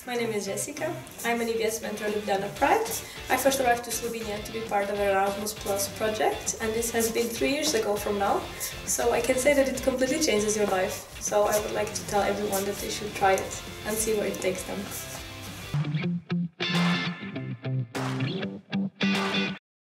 My name is Jessica. I'm an EBS mentor at Ljubljana Pride. I first arrived to Slovenia to be part of an Erasmus Plus project, and this has been 3 years ago from now. So I can say that it completely changes your life. So I would like to tell everyone that they should try it and see where it takes them.